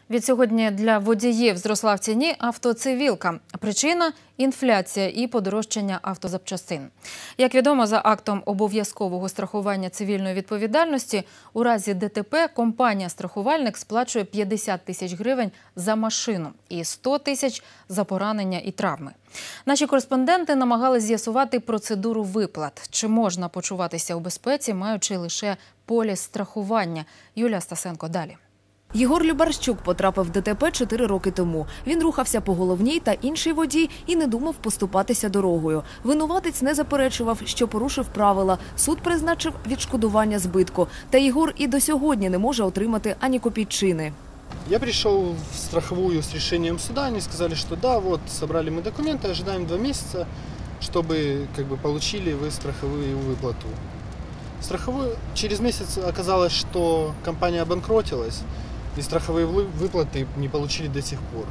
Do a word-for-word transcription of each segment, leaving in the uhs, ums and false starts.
Відсьогодні для водіїв зросла в ціні автоцивілка. Причина – інфляція і подорожчання автозапчастин. Як відомо, за актом обов'язкового страхування цивільної відповідальності, у разі ДТП компанія-страхувальник сплачує п'ятдесят тисяч гривень за машину і сто тисяч за поранення і травми. Наші кореспонденти намагалися з'ясувати процедуру виплат. Чи можна почуватися у безпеці, маючи лише поліс страхування? Юлія Стасенко далі. Єгор Любарщук потрапив в ДТП чотири роки тому. Він рухався по головній та інший водій і не думав поступатися дорогою. Винуватець не заперечував, що порушив правила. Суд призначив відшкодування збитку. Та Єгор і до сьогодні не може отримати ані копійчини. Я пришел в страховую с решением суда, они сказали, что да, вот собрали мы документы, ожидаем два месяца, чтобы как бы получили вы страховую выплату. Страховую через месяц оказалось, что компания обанкротилась, и страховые выплаты не получили до сих пор.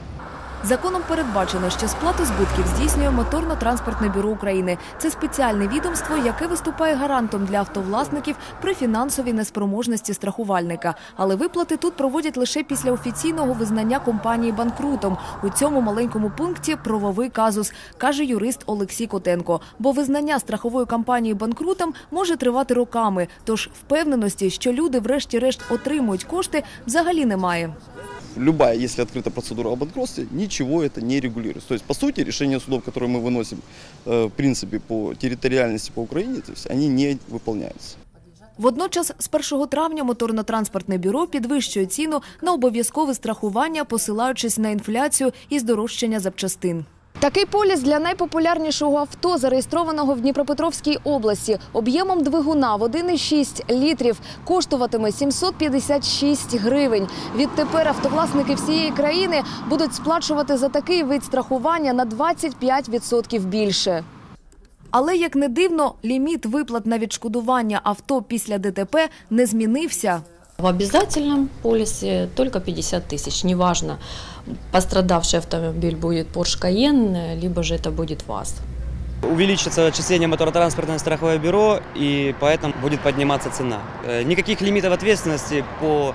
Законом передбачено, що сплату збитків здійснює Моторно-транспортне бюро України. Це спеціальне відомство, яке виступає гарантом для автовласників при фінансовій неспроможності страхувальника. Але виплати тут проводять лише після офіційного визнання компанії банкрутом. У цьому маленькому пункті правовий казус, каже юрист Олексій Котенко. Бо визнання страхової компанії банкрутом може тривати роками. Тож впевненості, що люди врешті-решт отримують кошти, взагалі немає. Любая, если открыта процедура о банкротстве, ничего это не регулирует. То есть, по сути, решения судов, которые мы выносим, в принципе, по территориальности по Украине, то есть, они не выполняются. Водночас, з першого травня Моторно-транспортне бюро підвищує ціну на обов'язкове страхування, посилаючись на інфляцію і здорожчання запчастин. Такий поліс для найпопулярнішого авто, зареєстрованого в Дніпропетровській області, об'ємом двигуна в один і шість літрів, коштуватиме сімсот п'ятдесят шість гривень. Відтепер автовласники всієї країни будуть сплачувати за такий вид страхування на двадцять п'ять відсотків більше. Але, як не дивно, ліміт виплат на відшкодування авто після ДТП не змінився. В обязательном полисе только пятьдесят тысяч, неважно, пострадавший автомобиль будет Porsche Cayenne, либо же это будет ВАЗ. Увеличится отчисление моторно-транспортное страховое бюро, и поэтому будет подниматься цена. Никаких лимитов ответственности по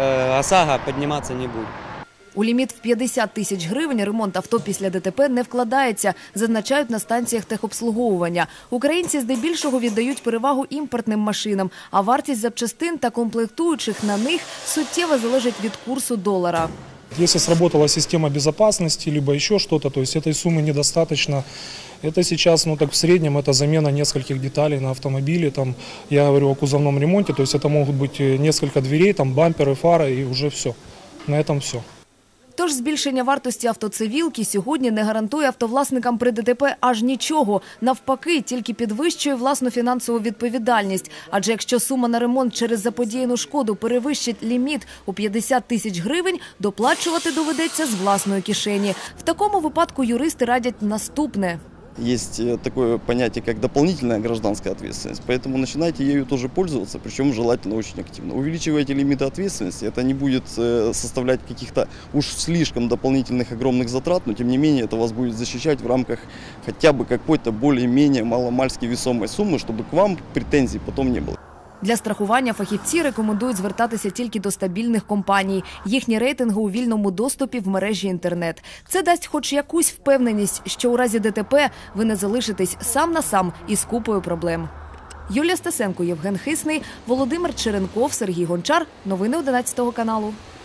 ОСАГО подниматься не будет. У ліміт в п'ятдесят тисяч гривень ремонт авто після ДТП не вкладається, зазначають на станціях техобслуговування. Українці здебільшого віддають перевагу імпортним машинам, а вартість запчастин та комплектуючих на них суттєво залежить від курсу долара. Если сработала система безопасности, либо еще что-то, то есть этой суммы недостаточно. Это сейчас, ну так в среднем, это замена нескольких деталей на автомобиле. Там, я говорю о кузовном ремонте, то есть это могут быть несколько дверей, там бамперы, фары и уже все. На этом все. Тож збільшення вартості автоцивілки сьогодні не гарантує автовласникам при ДТП аж нічого. Навпаки, тільки підвищує власну фінансову відповідальність. Адже якщо сума на ремонт через заподіяну шкоду перевищить ліміт у п'ятдесят тисяч гривень, доплачувати доведеться з власної кишені. В такому випадку юристи радять наступне. Есть такое понятие, как дополнительная гражданская ответственность, поэтому начинайте ею тоже пользоваться, причем желательно очень активно. Увеличивайте лимиты ответственности, это не будет составлять каких-то уж слишком дополнительных огромных затрат, но тем не менее это вас будет защищать в рамках хотя бы какой-то более-менее маломальски весомой суммы, чтобы к вам претензий потом не было. Для страхування фахівці рекомендують звертатися тільки до стабільних компаній. Їхні рейтинги у вільному доступі в мережі інтернет. Це дасть хоч якусь впевненість, що у разі ДТП ви не залишитесь сам на сам із купою проблем. Юлія Стасенко, Євген Хисний, Володимир Черенков, Сергій Гончар. Новини одинадцятого каналу.